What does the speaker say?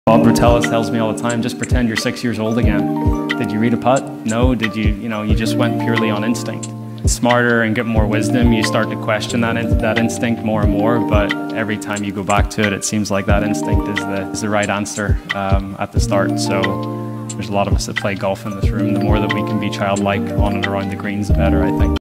Bob Rotella tells me all the time, just pretend you're 6 years old again. Did you read a putt? No. Did you, you just went purely on instinct. Smarter and get more wisdom, you start to question that instinct more and more, but every time you go back to it, it seems like that instinct is the right answer at the start. So there's a lot of us that play golf in this room. The more that we can be childlike on and around the greens, the better, I think.